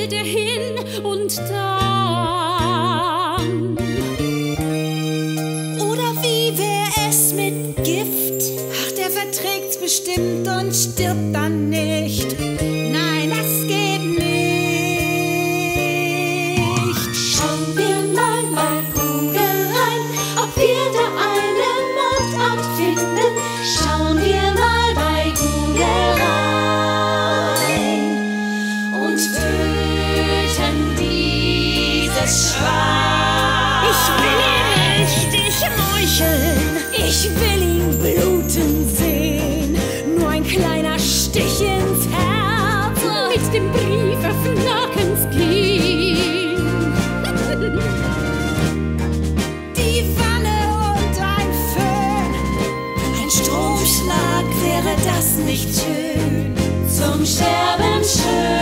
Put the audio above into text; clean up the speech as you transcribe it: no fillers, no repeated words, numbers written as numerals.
geht er hin und dann? Oder wie wär es mit Gift? Ach, der verträgt's bestimmt und stirbt dann nicht. Nein, das geht nicht. Schauen wir mal bei Google rein, ob wir da eine Mundart finden. Schauen wir mal bei Google rein und töten dieses Schwein. Ich will ihn richtig meucheln. Ich will ihn bluten sehen. Nur ein kleiner Stich ins Herz. Mit dem Brief auf Nackens gehen. Die Wanne und ein Föhn. Ein Stromschlag, wäre das nicht schön? Zum Sterben schön.